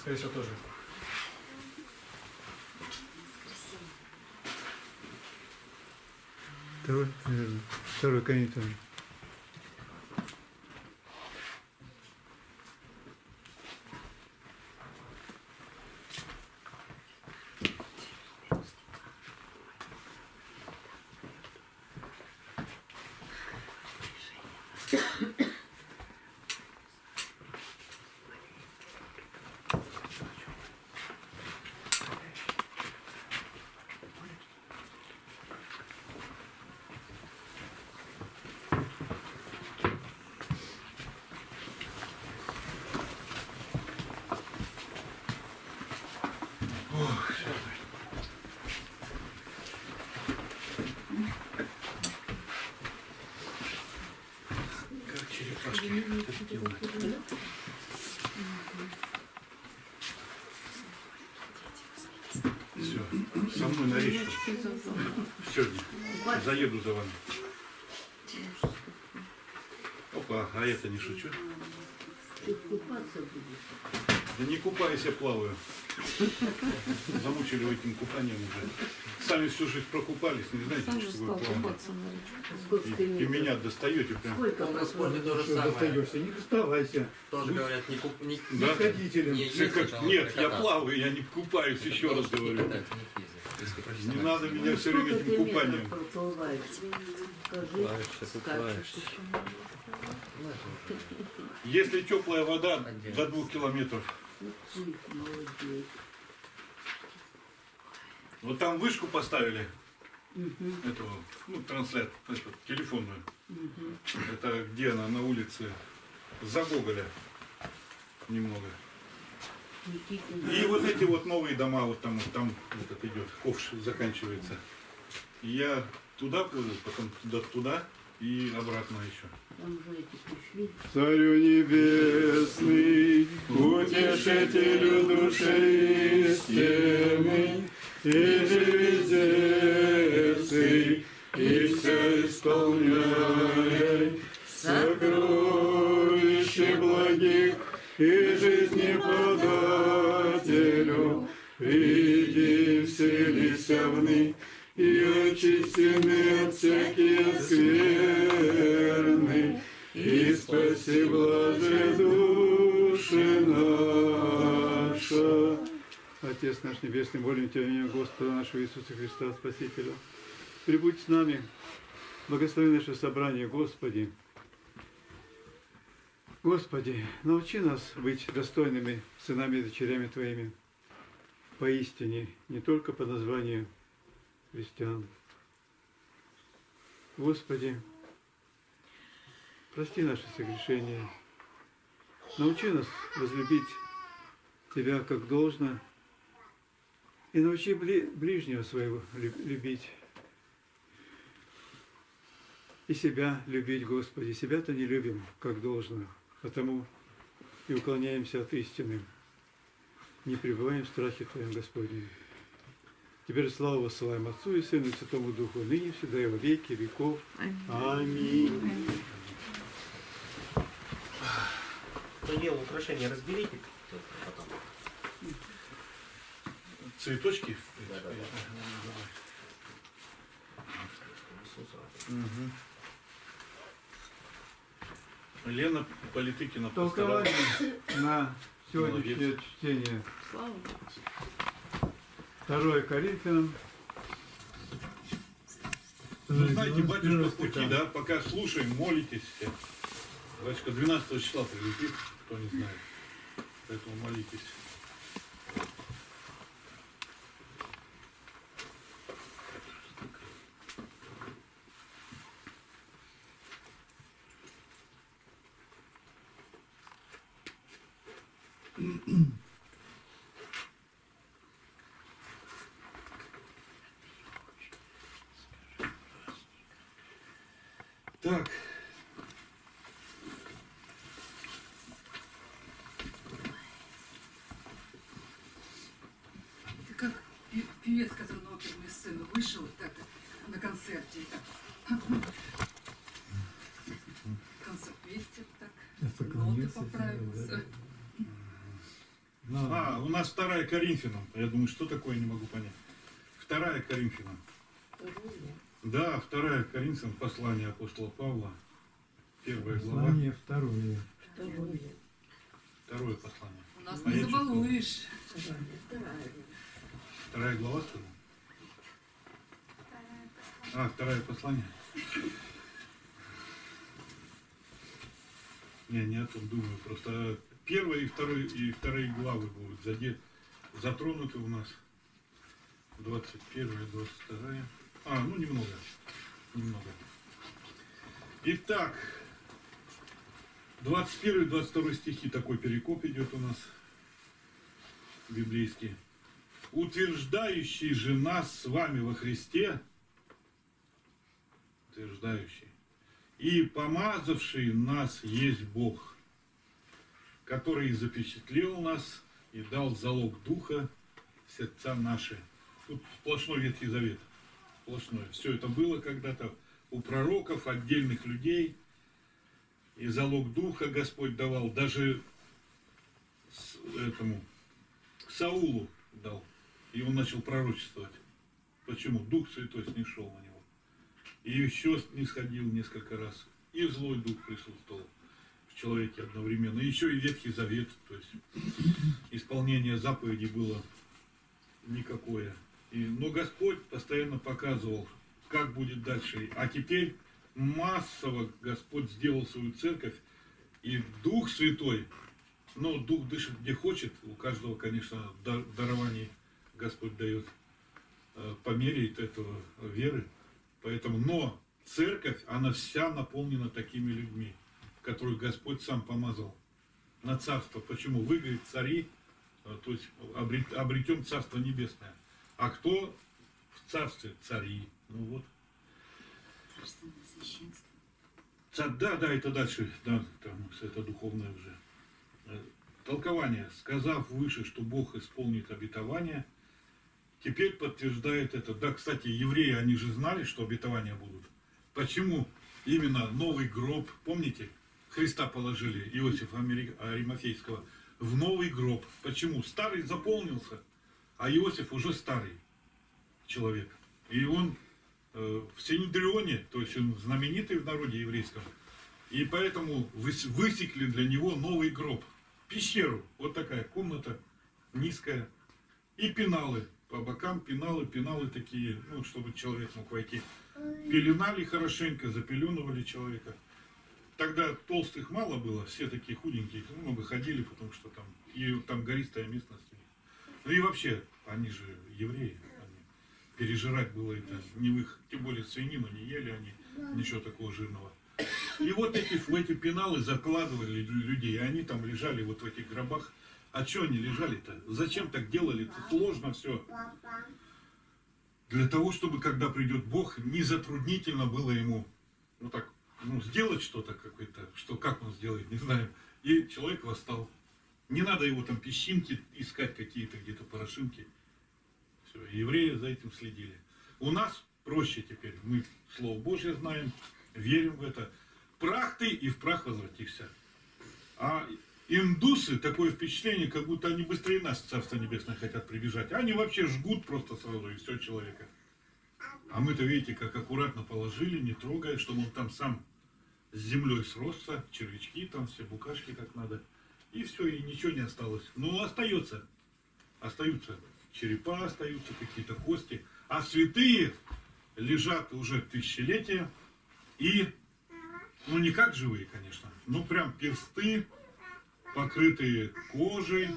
Скорее всего, тоже. Второй, наверное. Второй конец. Все, со мной на речку. Сегодня заеду за вами. Опа, а это не шучу. Ты купаться будешь? Да не купаюсь, я плаваю. Замучили этим купанием уже. Сами всю жизнь прокупались, не знаете, что такое плавание. И меня достаете прям. Сколько На спорте то же самое. Достаешься, не доставайся. Тоже говорят, не Да? Ходителям. Нет, я плаваю, я не купаюсь, еще раз говорю. Не надо меня все время этим купанием. Если теплая вода, до 2 километров. Вот там вышку поставили, эту, ну, трансляцию, телефонную. Это где она, на улице, за Гоголя немного. И вот эти вот новые дома, вот там вот это идет, ковш заканчивается. И я туда плыву, потом туда и обратно еще. Царю небесный, утешителю души истины, и живи и все исполняй, сокровище благих и жизни подателю, приди вселися вны, и очистены от всякие скверны, и спаси блаже души наша. Отец наш Небесный, молим Тебя в имя Господа нашего Иисуса Христа, Спасителя. Прибудь с нами, благослови наше собрание, Господи. Господи, научи нас быть достойными сынами и дочерями Твоими, поистине, не только по названию христиан. Господи, прости наши согрешения, научи нас возлюбить Тебя как должно, и научи ближнего своего любить. И себя любить, Господи. Себя-то не любим, как должно, потому и уклоняемся от истины. Не пребываем в страхе Твоем, Господи. Теперь славу высылаем Отцу и Сыну и Святому Духу, ныне всегда и во веки веков. Аминь. Даниил, украшения разберите потом. Цветочки? Да. Угу. Лена Политыкина. Толкование на сегодняшнее чтение. 2 Коринфянам. Ну, знаете, батюшка в пути, да? Пока слушаем, молитесь все. Батюшка 12 числа прилетит, кто не знает. Поэтому молитесь. Так. Это как певец, который на оперную сцену вышел так, на концерте. Так. Концерт вместе так. Ноты поправился. У нас 2 Коринфянам. Я думаю, что такое, не могу понять. 2 Коринфянам. Да, 2 Коринфянам, послание апостола Павла. 1 глава. Послание второе. Второе послание. У нас А не я забалуешь. 2 глава, что ли? 2 послание. Не о том думаю. Просто 1 и 2 главы будут затронуты у нас. 21, 22. Немного. Итак, 21 и 22 стихи, такой перекоп идет у нас библейский. Утверждающий же нас с вами во Христе, утверждающий, и помазавший нас есть Бог, который запечатлел нас и дал залог Духа в сердца наши. Тут сплошной Ветхий Завет. Сплошной. Все это было когда-то у пророков, отдельных людей. И залог Духа Господь давал. Даже Саулу дал. И он начал пророчествовать. Почему? Дух Святой снишел на него. И еще снисходил несколько раз. И злой дух присутствовал в человеке одновременно. И еще и Ветхий Завет. То есть исполнение заповедей было никакое. Но Господь постоянно показывал, как будет дальше. А теперь массово Господь сделал свою церковь. И Дух Святой, Дух дышит где хочет. У каждого, конечно, дарований Господь дает по мере этого веры. Поэтому, но церковь, она вся наполнена такими людьми, которых Господь сам помазал на царство. Почему? Вы, говорит, цари, то есть обретем царство небесное. А кто в царстве? Цари. Царственное священство. Да, это дальше, да, это духовное уже. Толкование. Сказав выше, что Бог исполнит обетование, теперь подтверждает это. Да, кстати, евреи, они же знали, что обетования будут. Почему именно новый гроб, помните, Христа положили, Иосифа Аримафейского, в новый гроб. Почему? Старый заполнился, а Иосиф уже старый человек. И он в Синедрионе, то есть он знаменитый в народе еврейском, и поэтому высекли для него новый гроб. Пещеру, вот такая комната, низкая, и пеналы. По бокам пеналы такие, чтобы человек мог войти. Пеленали хорошенько, запеленывали человека. Тогда толстых мало было, все такие худенькие, много ходили, потому что там гористая местность. И вообще, они же евреи, пережирать было это не в их, тем более свинину не ели они, ничего такого жирного. И вот в эти пеналы закладывали людей, и они там лежали вот в этих гробах. А что они лежали-то? Зачем так делали? Это сложно все. Для того, чтобы когда придет Бог, не затруднительно было ему сделать что-то какое-то, как он сделает, не знаем. И человек восстал. Не надо его там песчинки искать, какие-то где-то порошинки. Все, евреи за этим следили. У нас проще теперь. Мы Слово Божье знаем, верим в это. Прах ты, и в прах возвратишься. А индусы, такое впечатление, как будто они быстрее нас в Царство Небесное хотят прибежать. Они вообще жгут просто сразу, и все человека. А мы-то, видите, как аккуратно положили, не трогая, чтобы он там сам с землей сросся, червячки там, все букашки как надо. И все, и ничего не осталось. Но остается. Остаются черепа, остаются какие-то кости. А святые лежат уже тысячелетия. И, не как живые, конечно, прям персты, покрытые кожей,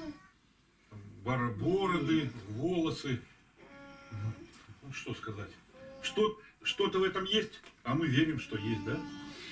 бороды, волосы. Что сказать? Что-то в этом есть, а мы верим, что есть, да?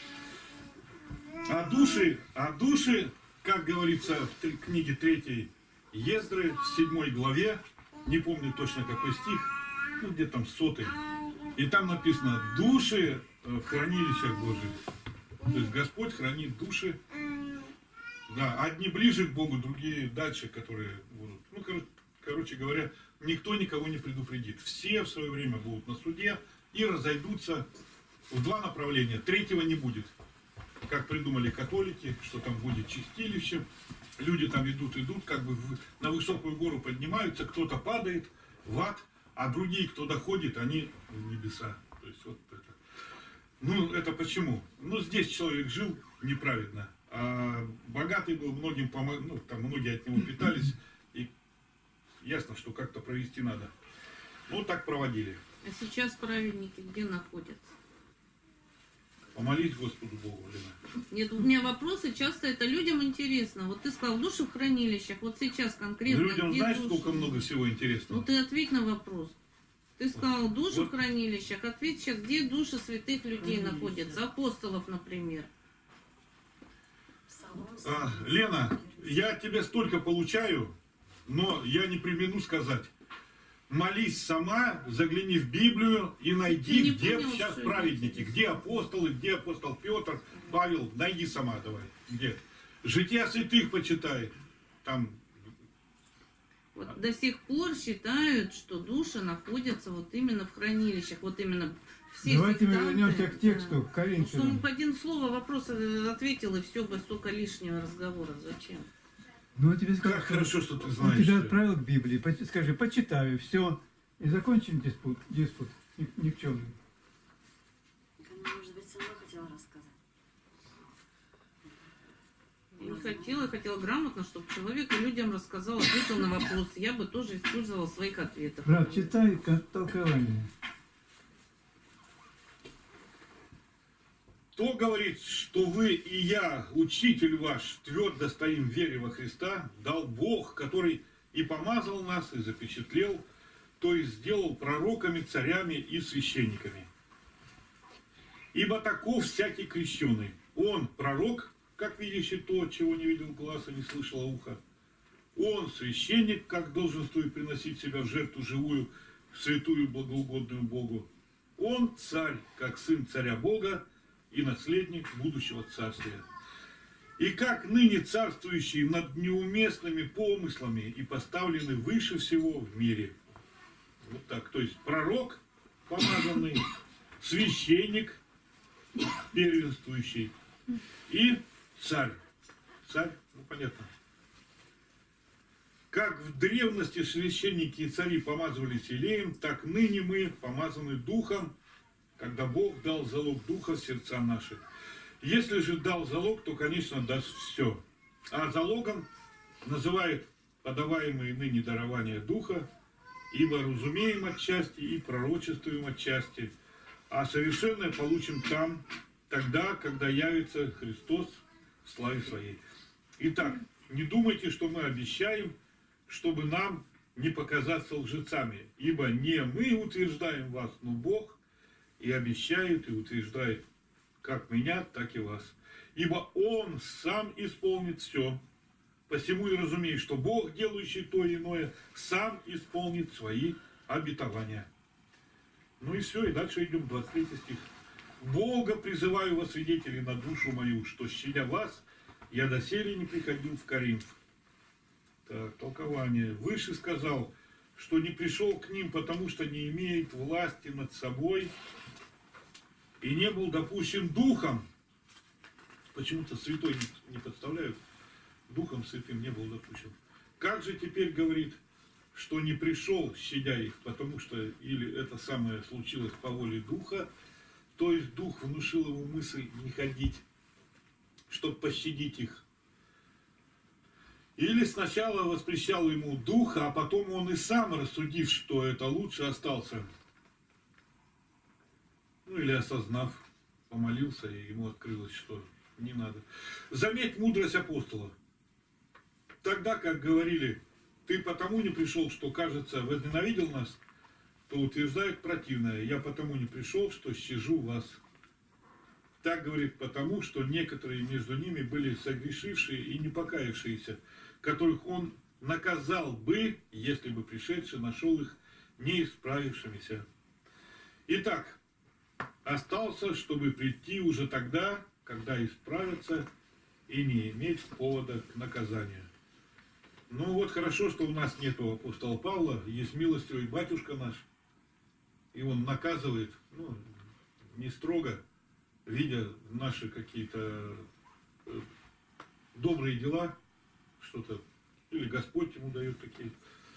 А души, как говорится в книге 3 Ездры, в 7 главе, не помню точно какой стих, где там 100-й, и там написано: души в хранилищах Божьих. То есть Господь хранит души. Да, одни ближе к Богу, другие дальше, которые будут. Короче говоря, никто никого не предупредит. Все в свое время будут на суде и разойдутся в 2 направления. 3-го не будет. Как придумали католики, что там будет чистилище, люди там идут, как бы на высокую гору поднимаются, кто-то падает в ад, а другие, кто доходит, они в небеса. То есть вот это. Ну, это почему? Ну, здесь человек жил неправедно, а богатый был, многим помог, ну, там многие от него питались, и ясно, что как-то провести надо. Ну, так проводили. А сейчас праведники где находятся? Помолись Господу Богу, Лена. Нет, у меня вопросы, часто это людям интересно. Вот ты сказал, души в хранилищах, вот сейчас конкретно Людям где знаешь, души? сколько много всего интересного? Ну ты ответь на вопрос. Ты сказал, души Вот. в хранилищах, ответь сейчас, где души святых людей находятся, апостолов, например. Лена, я от тебя столько получаю, но я не премину сказать. Молись сама, загляни в Библию и Ты найди, не где понял, сейчас что праведники, где апостолы, где апостол Петр, Павел, найди сама давай, где. Жития святых почитай, там, Вот до сих пор считают, что души находятся вот именно в хранилищах, вот именно все Давайте мы сектанты, вернемся к тексту, к Что Коринфянам. он по один слово вопрос ответил, и все, бы столько лишнего разговора. Зачем? Ну, он тебе сказал, как хорошо, что ты он знаешь. тебя что- отправил к Библии. Скажи, почитаю, все, и закончим диспут никчемный. Она, может быть, сама хотела рассказать. Я не хотела, я хотела грамотно, чтобы человек людям рассказал, ответил на вопрос. Я бы тоже использовала в своих ответах. Брат, читай толкование. Кто говорит, что вы и я, учитель ваш, твердо стоим в вере во Христа, дал Бог, который и помазал нас, и запечатлел, то есть сделал пророками, царями и священниками. Ибо таков всякий крещеный. Он пророк, как видящий то, чего не видел глаз и не слышало ухо. Он священник, как долженствует приносить себя в жертву живую, святую, благоугодную Богу. Он царь, как сын царя Бога, и наследник будущего царствия. И как ныне царствующий над неуместными помыслами и поставлены выше всего в мире. Вот так. То есть пророк помазанный, священник первенствующий и царь. Царь, ну понятно. Как в древности священники и цари помазывались елеем, так ныне мы помазаны духом, когда Бог дал залог духа в сердца наши. Если же дал залог, то, конечно, даст все. А залогом называет подаваемые ныне дарования духа, ибо разумеем отчасти и пророчествуем отчасти, а совершенное получим там, тогда, когда явится Христос в славе Своей. Итак, не думайте, что мы обещаем, чтобы нам не показаться лжецами, ибо не мы утверждаем вас, но Бог, и обещает, и утверждает как меня, так и вас. Ибо Он сам исполнит все. Посему и разумей, что Бог, делающий то и иное, сам исполнит свои обетования. Ну и все, и дальше идем, 23 стих. Бога призываю во свидетели на душу мою, что, щадя вас, я доселе не приходил в Коринф. Так, толкование. Выше сказал, что не пришел к ним, потому что не имеет власти над собой и не был допущен Духом. Почему-то святой не подставляют. Духом Святым не был допущен. Как же теперь говорит, что не пришел, щадя их, потому что или это самое случилось по воле Духа, то есть Дух внушил ему мысль не ходить, чтобы пощадить их. Или сначала воспрещал ему Дух, а потом он и сам, рассудив, что это лучше, остался. Ну или осознав, помолился, и ему открылось, что не надо. Заметь мудрость апостола. Тогда, как говорили, ты потому не пришел, что, кажется, возненавидел нас, то утверждает противное. Я потому не пришел, что щажу вас. Так говорит потому, что некоторые между ними были согрешившие и не покаявшиеся, которых он наказал бы, если бы пришедший нашел их неисправившимися. Итак, остался, чтобы прийти уже тогда, когда исправятся и не иметь повода к наказанию. Ну вот хорошо, что у нас нету апостола Павла, есть милостивый батюшка наш, и он наказывает, ну, не строго, видя наши какие-то добрые дела, что-то, или Господь ему дает такие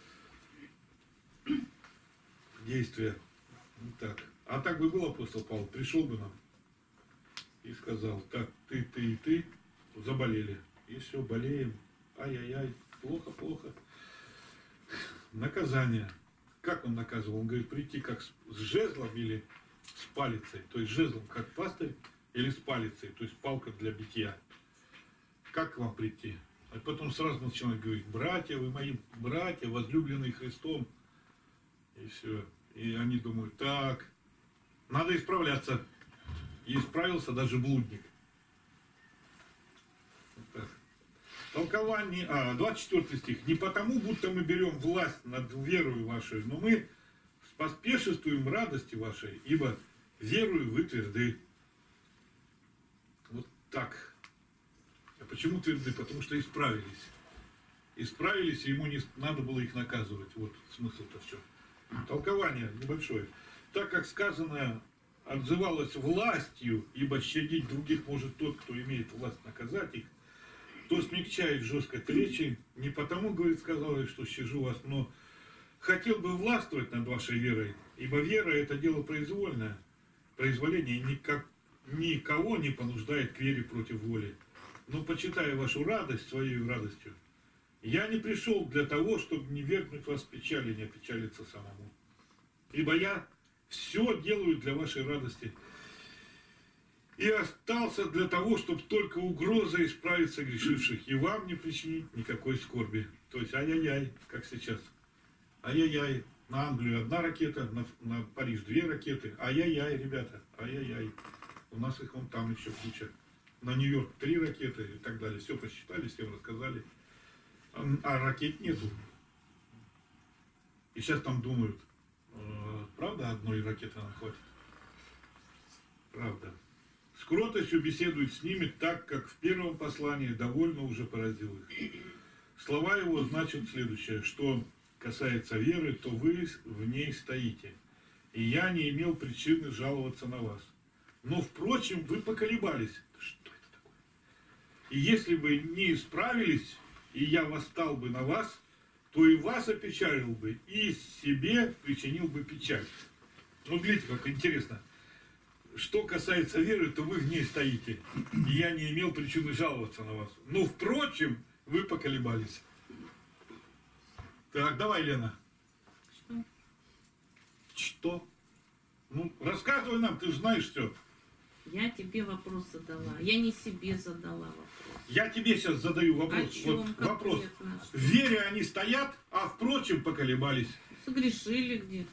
действия. Так. А так бы был апостол Павел, пришел бы нам и сказал: так, ты и ты заболели. И все, болеем. Ай-яй-яй, плохо, плохо. Наказание. Как он наказывал? Он говорит, прийти как с жезлом или с палицей. То есть жезлом как пастырь или с палицей, то есть палка для битья. Как к вам прийти? А потом сразу начинает говорить: братья, вы мои братья, возлюбленные Христом. И все. И они думают: так, надо исправляться. И исправился даже блудник. Вот так. Толкование, 24 стих. Не потому, будто мы берем власть над верою вашей, но мы поспешествуем радости вашей, ибо верою вы тверды. Вот так. А почему тверды? Потому что исправились. Исправились, и ему не надо было их наказывать. Вот смысл-то в чем. Толкование небольшое. Так как сказано, отзывалось властью, ибо щадить других может тот, кто имеет власть наказать их, то смягчает жесткость речи, не потому, говорит, сказал, что щажу вас, но хотел бы властвовать над вашей верой, ибо вера — это дело произвольное, произволение никого не понуждает к вере против воли. Но почитая вашу радость своей радостью, я не пришел для того, чтобы не вергнуть вас в печали, не опечалиться самому. Ибо я все делаю для вашей радости. И остался для того, чтобы только угроза исправить согрешивших, и вам не причинить никакой скорби. То есть ай-яй-яй, как сейчас. Ай-яй-яй, на Англию 1 ракета, на Париж 2 ракеты. Ай-яй-яй, ребята, ай-яй-яй. У нас их вон там еще куча. На Нью-Йорк 3 ракеты и так далее. Все посчитали, всем рассказали. А ракет нету. И сейчас там думают, правда одной ракеты нам хватит? Правда. С кротостью беседует с ними, так как в первом послании довольно уже поразил их. Слова его значат следующее: что касается веры, то вы в ней стоите, и я не имел причины жаловаться на вас. Но, впрочем, вы поколебались. Что это такое? И если бы не исправились, и я восстал бы на вас, то и вас опечалил бы, и себе причинил бы печаль. Ну, глядите, как интересно. Что касается веры, то вы в ней стоите, и я не имел причины жаловаться на вас. Но, впрочем, вы поколебались. Так, давай, Лена. Что? Что? Ну, рассказывай нам, ты же знаешь все. Я тебе вопрос задала. Я не себе задала вопрос. Я тебе сейчас задаю вопрос. О чем Вот вопрос. конкретно? В вере они стоят, а впрочем поколебались. Согрешили где-то.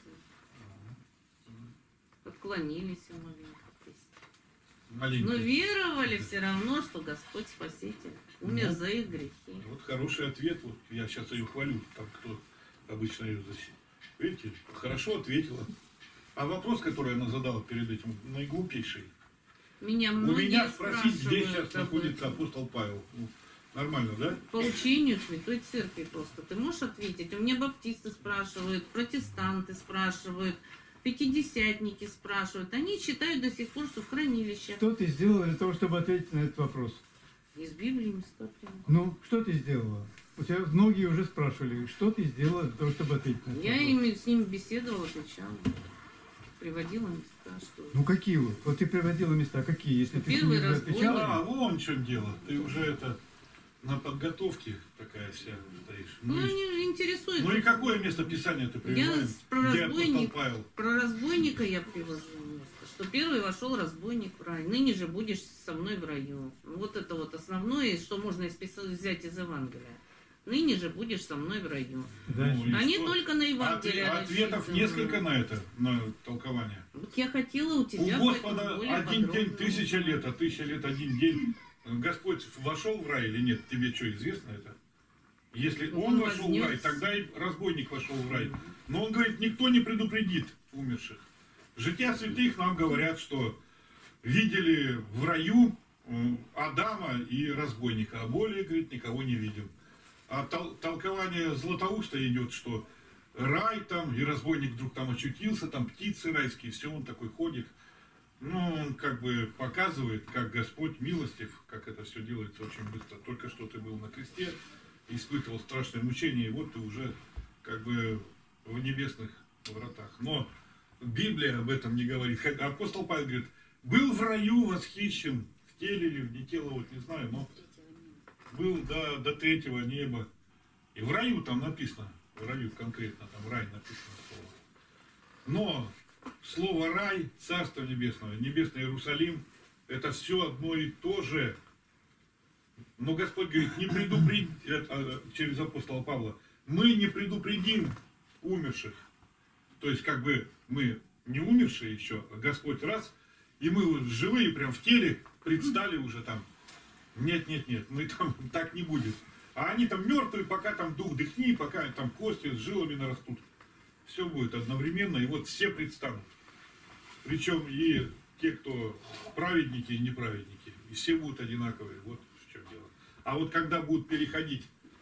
Отклонились маленько. Маленько. Но веровали все равно, что Господь Спаситель умер за их грехи. Вот хороший ответ. Вот я сейчас ее хвалю, там кто обычно ее защищает. Видите, хорошо ответила. А вопрос, который она задала перед этим, наиглупейший. Меня У многие меня спросить, где спрашивают сейчас об находится этом. апостол Павел. Ну, нормально, да? По учению Святой Церкви просто. Ты можешь ответить? У меня баптисты спрашивают, протестанты спрашивают, пятидесятники спрашивают. Они считают до сих пор, что в хранилище. Что ты сделала для того, чтобы ответить на этот вопрос? Из Библии места прямо. Ну, что ты сделала? У тебя многие уже спрашивали, что ты сделала для того, чтобы ответить на этот Я вопрос? с ним беседовала, отвечала. Приводила места, что... Ну, какие вот? Вот ты приводила места, какие? Если ты Первый уже раз отвечала? А, вон в чем дело. Ты уже это на подготовке такая вся стоишь. Ну, Ну, и, они интересуются. ну и какое место Писания ты приводишь? про Где апостол разбойник- Павел? Про разбойника я привожу место, что первый вошел разбойник в рай. Ныне же будешь со мной в раю. Вот это вот основное, что можно взять из Евангелия. Ныне же будешь со мной в раю. Дальше. Ну, и Они что? только на Евангелие Ответов рассчитаны. несколько на это, на толкование. Вот я хотела у У тебя Господа поэтому более один день, подробно. 1000 лет, а 1000 лет один день. Господь вошел в рай или нет? Тебе что, известно это? Если Ну, он он вошел в рай, вознес. тогда и разбойник вошел в рай. Но он говорит, никто не предупредит умерших. Жития святых нам говорят, что видели в раю Адама и разбойника, а более, говорит, никого не видел. А толкование Златоуста идет, что рай там, и разбойник вдруг там очутился, там птицы райские, все, он такой ходит. Ну, он как бы показывает, как Господь милостив, как это все делается очень быстро. Только что ты был на кресте, испытывал страшное мучение, и вот ты уже как бы в небесных вратах. Но Библия об этом не говорит. Апостол Павел говорит, был в раю восхищен, в теле или вне тела, вот не знаю, но был до третьего неба. И в раю там написано, в раю конкретно, там рай написано слово. Но слово рай, Царство Небесное, Небесный Иерусалим, это все одно и то же. Но Господь говорит, не предупредим, через апостола Павла, мы не предупредим умерших. То есть как бы мы не умершие еще, а Господь раз, и мы вот живые прям в теле предстали уже там. Нет, мы там так не будет. А они там мертвые, пока там дух дыхни, пока там кости с жилами нарастут. Все будет одновременно, и вот все предстанут. Причем и те, кто праведники и неправедники. И все будут одинаковые. Вот в чем дело. А вот когда будут переходить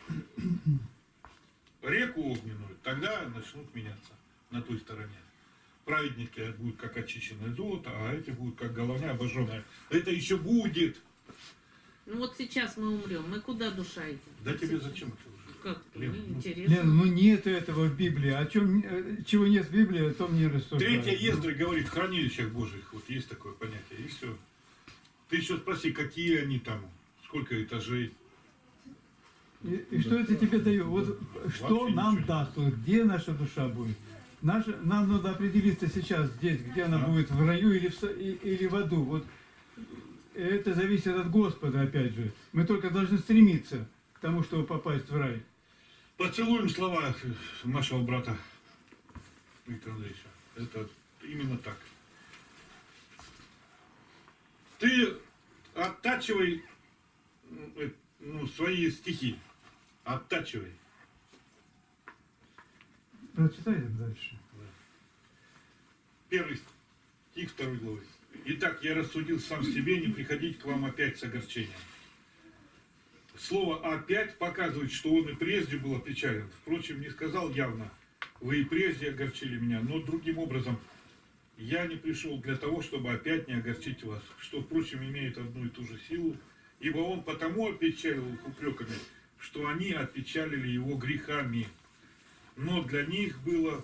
реку огненную, тогда начнут меняться на той стороне. Праведники будут как очищенное золото, а эти будут как головня обожженная. Это еще будет. Ну вот сейчас мы умрем, мы куда душа идет? Да тебе зачем это уже? Как? Лен, Мне ну, интересно. Лен, ну нет этого в Библии. О чем, чего нет в Библии, о том не рассуждают. Третья Ездры говорит в хранилищах Божьих. Вот есть такое понятие. И все. Ты еще спроси, какие они там, сколько этажей. И что это тебе дает? Вот что Вообще нам ничего даст? Вот где наша душа будет? Нам надо определиться сейчас здесь, где она будет, в раю или в аду. Вот это зависит от Господа, опять же. Мы только должны стремиться к тому, чтобы попасть в рай. Поцелуем слова нашего брата Виктора Андреевича. Это именно так. Ты оттачивай свои стихи. Оттачивай. Прочитай дальше. Первый стих 2 главы. Итак, я рассудил сам себе не приходить к вам опять с огорчением. Слово «опять» показывает, что он и прежде был опечален. Впрочем, не сказал явно, вы и прежде огорчили меня, но другим образом. Я не пришел для того, чтобы опять не огорчить вас, что, впрочем, имеет одну и ту же силу, ибо он потому опечалил их упреками, что они опечалили его грехами. Но для них было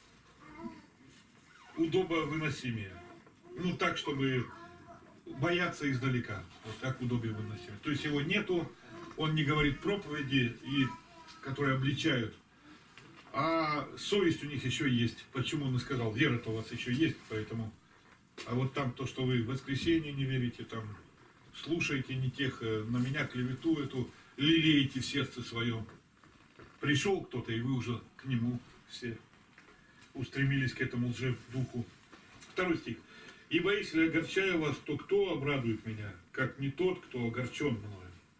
удобовыносимее. Ну, так, чтобы бояться издалека. Вот так удобнее выносимее. То есть его нету, он не говорит проповеди, которые обличают. А совесть у них еще есть. Почему он и сказал, вера-то у вас еще есть, поэтому. А вот там то, что вы в воскресенье не верите, там слушаете не тех, на меня клевету эту, лелеете в сердце своем. Пришел кто-то, и вы уже к нему все устремились к этому лжедуху. 2 стих. Ибо если огорчаю вас, то кто обрадует меня, как не тот, кто огорчен мною?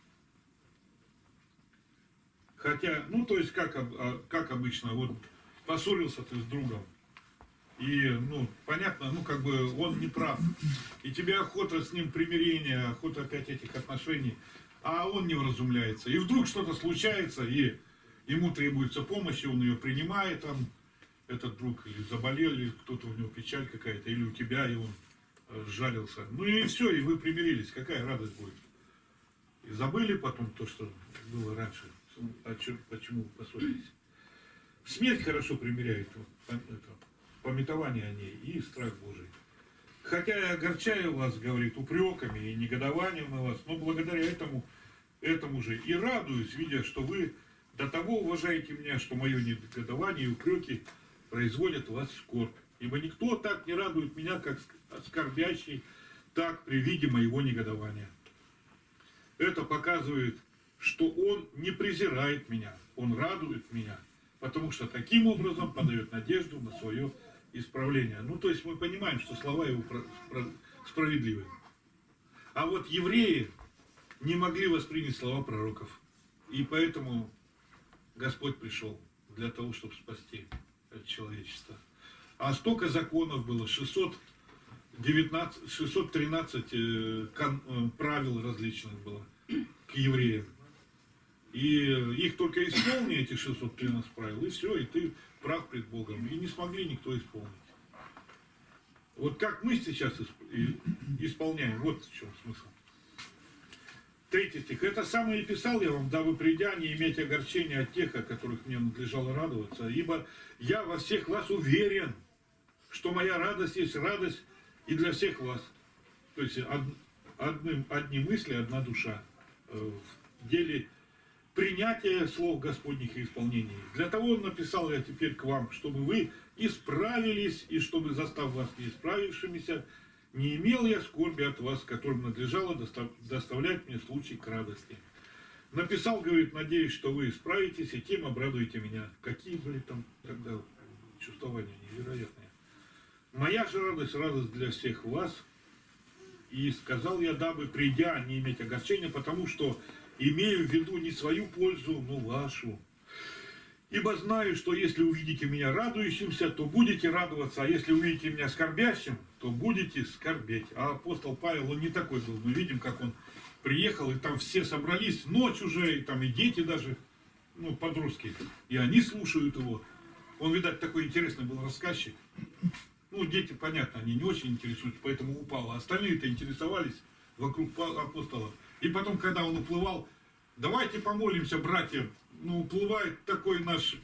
Хотя, ну, то есть, как обычно, вот поссорился ты с другом, и, ну, понятно, ну, как бы он не прав, и тебе охота с ним примирения, охота опять этих отношений, а он не вразумляется. И вдруг что-то случается, и ему требуется помощь, и он ее принимает, там, этот друг или заболел, или кто-то у него печаль какая-то, или у тебя, и он сжалился. Ну и все, и вы примирились, какая радость будет. И забыли потом то, что было раньше. Почему поссорились. Смерть хорошо примиряет памятование о ней и страх Божий. Хотя я огорчаю вас, говорит, упреками и негодованием на вас, но благодаря этому же и радуюсь, видя, что вы до того уважаете меня, что мое негодование и упреки производят у вас скорбь. Ибо никто так не радует меня, как скорбящий, так при виде моего негодования. Это показывает, что он не презирает меня, он радует меня, потому что таким образом подает надежду на свое исправление. Ну, то есть мы понимаем, что слова его справедливы. А вот евреи не могли воспринять слова пророков, и поэтому Господь пришел для того, чтобы спасти человечество. А столько законов было, 613 правил различных было к евреям. И их только исполни, эти 613 правил, и все, и ты прав пред Богом. И не смогли никто исполнить. Вот как мы сейчас исполняем, вот в чем смысл. 3 стих. Это самое и писал я вам, дабы придя, не иметь огорчения от тех, о которых мне надлежало радоваться. Ибо я во всех вас уверен, что моя радость есть радость и для всех вас. То есть одни мысли, одна душа в деле принятия слов Господних и исполнения. Для того написал я теперь к вам, чтобы вы исправились, и чтобы, застав вас неисправившимися, не имел я скорби от вас, которым надлежало доставлять мне случай к радости. Написал, говорит, надеюсь, что вы исправитесь, и тем обрадуете меня. Какие были там тогда чувствования невероятные. Моя же радость для всех вас. И сказал я, дабы придя, не иметь огорчения, потому что имею в виду не свою пользу, но вашу. Ибо знаю, что если увидите меня радующимся, то будете радоваться, а если увидите меня скорбящим, то будете скорбеть. А апостол Павел, он не такой был. Мы видим, как он приехал, и там все собрались, ночь уже, и там и дети даже, ну, подростки, и они слушают его. Он, видать, такой интересный был рассказчик. Ну, дети, понятно, они не очень интересуются, поэтому упал. А остальные-то интересовались вокруг апостола. И потом, когда он уплывал, давайте помолимся, братья. Ну, уплывает такой наш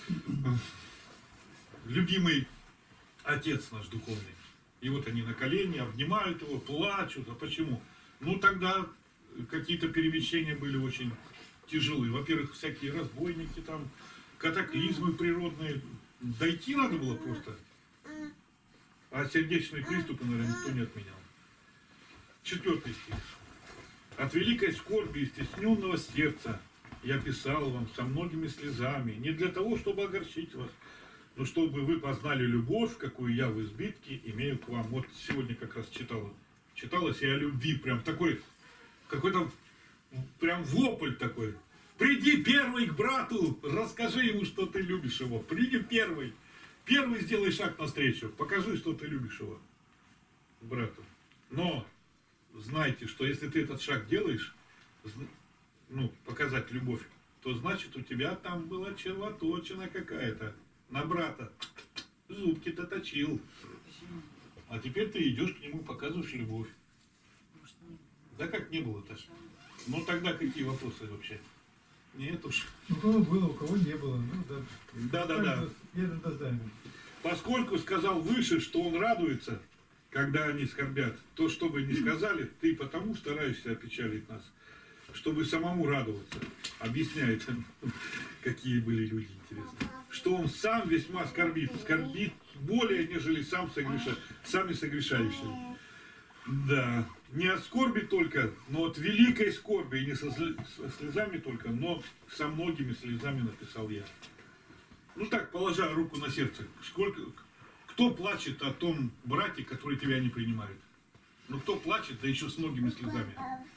любимый отец наш духовный. И вот они на колени обнимают его, плачут. А почему? Ну, тогда какие-то перемещения были очень тяжелые. Во-первых, всякие разбойники там, катаклизмы природные. Дойти надо было просто. А сердечные приступы, наверное, никто не отменял. 4 стих. От великой скорби и стесненного сердца я писал вам со многими слезами, не для того, чтобы огорчить вас, но чтобы вы познали любовь, какую я в избытке имею к вам. Вот сегодня как раз читалось и о любви, прям такой, какой-то прям вопль такой. Приди первый к брату, расскажи ему, что ты любишь его. Приди первый. Первый сделай шаг навстречу, покажи, что ты любишь его, брату. Но знайте, что если ты этот шаг делаешь, ну, показать любовь, то значит у тебя там была червоточина какая-то на брата. Зубки-то точил. А теперь ты идешь к нему, показываешь любовь. Да как не было-то? Ну тогда какие вопросы вообще? Нет уж. У кого было, у кого не было. Ну, да. Да. Поскольку сказал выше, что он радуется, когда они скорбят, то, что бы ни сказали, ты потому стараешься опечалить нас, чтобы самому радоваться. Объясняет, какие были люди интересные. Что он сам весьма скорбит более, нежели сами согрешающие. Да, не от скорби только, но от великой скорби, и не со слезами только, но со многими слезами написал я. Ну так, положа руку на сердце, кто плачет о том брате, который тебя не принимает? Ну кто плачет, да еще с многими слезами?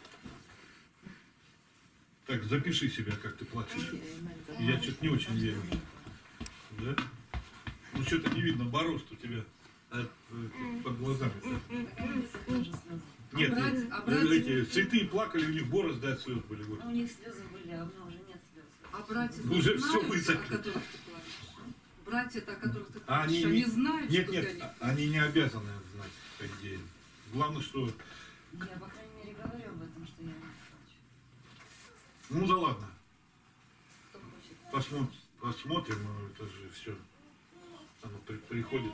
Так, запиши себя, как ты плачешь. Я что-то не очень верю. Да? Ну что-то не видно, борозд у тебя под глазами. Нет, эти цветы плакали, у них борозды от слез были. Вот. У них слезы были, а у меня уже нет слез. А братья уже знают, все о высохли. которых ты плачешь? Братья, о которых ты плачешь, Они они знают, нет, что ты они не обязаны знать, по идее. Главное, что... Я, по крайней мере, говорю об этом, что я не плачу. Ну да ладно. Кто хочет. Посмотрим, ну, это же все. Оно приходит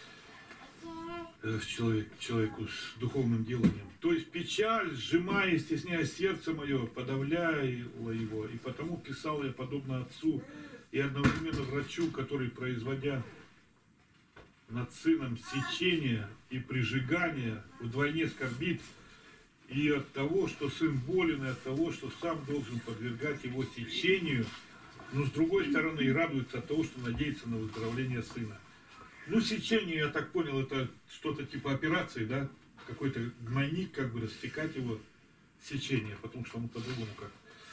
человеку с духовным деланием. То есть печаль, сжимая и стесняя сердце мое, подавляла его. И потому писал я подобно отцу и одновременно врачу, который, производя над сыном сечение и прижигание, вдвойне скорбит и от того, что сын болен, и от того, что сам должен подвергать его сечению, но с другой стороны и радуется от того, что надеется на выздоровление сына. Ну, сечение, я так понял, это что-то типа операции, да? Какой-то гнойник, как бы растекать его, сечение, потому что он по-другому как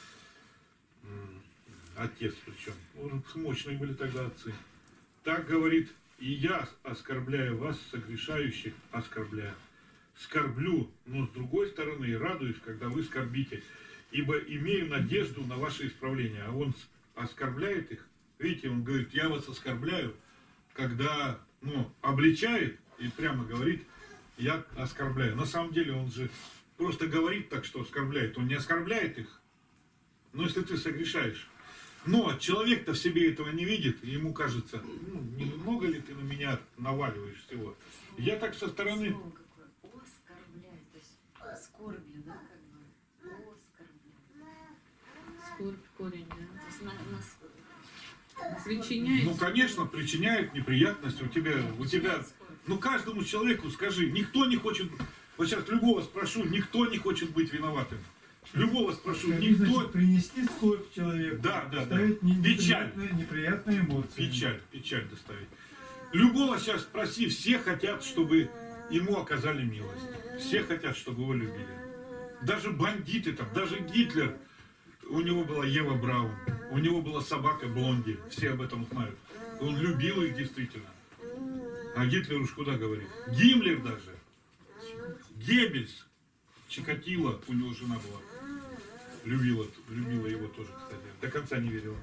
отец причем. Мощные были тогда отцы. Так говорит, и я, оскорбляя вас, согрешающих, скорблю, но с другой стороны и радуюсь, когда вы скорбите, ибо имею надежду на ваше исправление. А он оскорбляет их, видите, он говорит, я вас оскорбляю, когда, обличает и прямо говорит, я оскорбляю. На самом деле он же просто говорит так, что оскорбляет. Он не оскорбляет их. Но если ты согрешаешь. Но человек-то в себе этого не видит, и ему кажется, ну, немного ли ты на меня наваливаешь всего. Я так со стороны... Слово какое? Оскорбляет. То есть скорбью, да, как бы. Оскорбляет. Скорбь, корень, да. То есть нас Причиняет. Ну, конечно, причиняет неприятность у тебя, ну, каждому человеку скажи, никто не хочет, вот сейчас любого спрошу, никто не хочет быть виноватым. Любого спрошу, никто... Значит, принести скорбь человеку, Да. доставить Печаль. неприятные эмоции. Печаль доставить. Любого сейчас спроси, все хотят, чтобы ему оказали милость. Все хотят, чтобы его любили. Даже бандиты там, даже Гитлер. У него была Ева Браун, у него была собака Блонди. Все об этом знают. Он любил их действительно. А Гитлер уж куда говорит. Гиммлер даже. Геббельс. Чикатило, у него жена была. Любила его тоже, кстати. До конца не верила.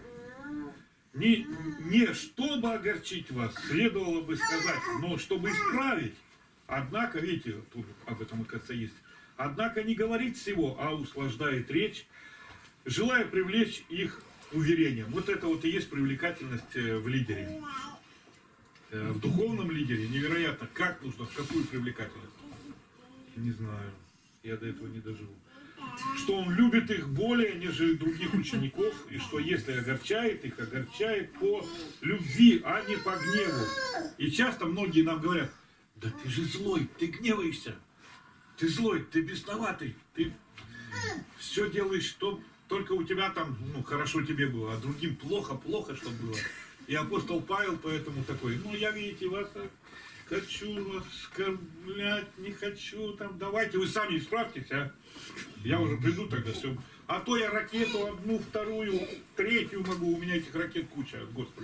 Не чтобы огорчить вас, следовало бы сказать, но чтобы исправить. Однако, видите, тут об этом, оказывается, есть. Однако не говорит всего, а услаждает речь, желая привлечь их уверением. Вот это вот и есть привлекательность в лидере. В духовном лидере невероятно, как нужно, в какую привлекательность. Не знаю, я до этого не доживу. Что он любит их более, нежели других учеников, и что если огорчает их, огорчает по любви, а не по гневу. И часто многие нам говорят, да ты же злой, ты гневаешься, ты злой, ты бесноватый, ты все делаешь, что только у тебя там, ну, хорошо тебе было, а другим плохо, чтобы было. И апостол Павел поэтому такой, ну, я, видите, вас хочу оскорблять, не хочу, там, давайте, вы сами исправьтесь, а. Я уже приду тогда, все. А то я ракету одну, вторую, третью могу, у меня этих ракет куча, Господи.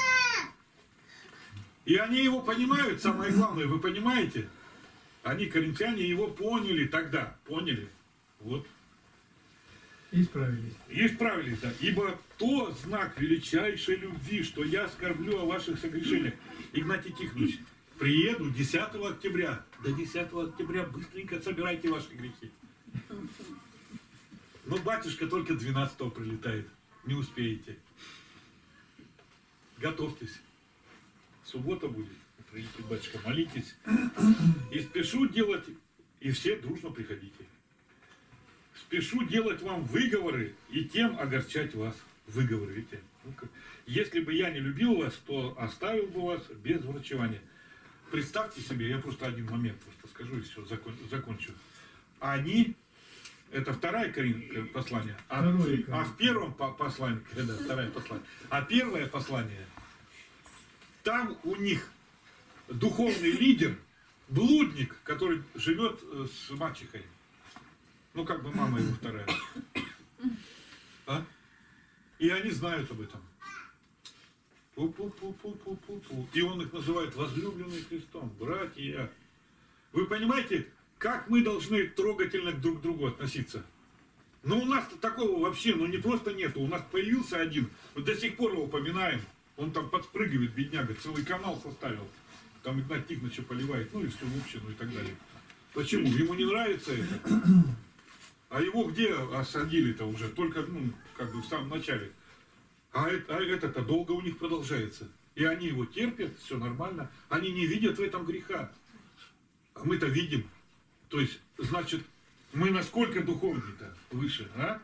И они его понимают, самое главное, вы понимаете? Они, коринфяне, его поняли тогда, поняли. Вот. Исправились. Исправились, да. Ибо то знак величайшей любви, что я скорблю о ваших согрешениях. Игнатий Тихонович, приеду 10 октября. До 10 октября быстренько собирайте ваши грехи. Но батюшка только 12-го прилетает. Не успеете. Готовьтесь. Суббота будет. Придите, батюшка, молитесь. И спешу делать, и все дружно приходите. Спешу делать вам выговоры и тем огорчать вас. Выговоры, видите? Если бы я не любил вас, то оставил бы вас без врачевания. Представьте себе, я просто один момент просто скажу и все, закончу. Они, это второе послание, а в первом послании, да, второе послание, а первое послание, там у них духовный лидер, блудник, который живет с мачехой. Ну, как бы мама его вторая. А? И они знают об этом. И он их называет возлюбленным Христом, братья. Вы понимаете, как мы должны трогательно друг к другу относиться? Но у нас такого вообще, ну не просто нету. У нас появился один, мы до сих пор его упоминаем. Он там подпрыгивает, бедняга, целый канал составил. Там Игнат Тихоновича поливает, ну и всю общину и так далее. Почему? Ему не нравится это. А его где осадили-то уже? Только, ну, как бы в самом начале. А это-то долго у них продолжается. И они его терпят, все нормально. Они не видят в этом греха. А мы-то видим. То есть, значит, мы насколько духовнее-то выше, а?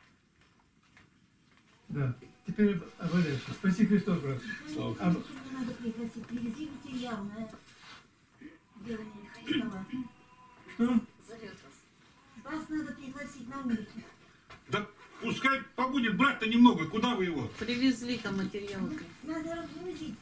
Да. Теперь дальше. Спаси Христос, брат. Слава Надо пригласить, привези материал на делание Христова. Что? зовет вас. Вас надо пригласить на улицу. Да пускай побудет брат-то немного. Куда вы его? Привезли-то материалы. Надо разгрузить.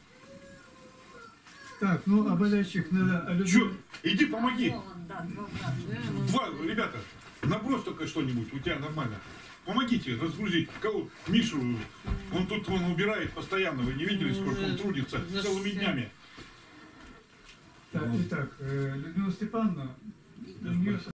Так, ну, о болящих надо... Чё? Иди помоги. Да, два брата. Два, ребята, набрось только что-нибудь, у тебя нормально. Помогите разгрузить. Кого? Мишу, он убирает постоянно, вы не видели, сколько он трудится целыми днями. Так, итак, Людмила Степановна, у нее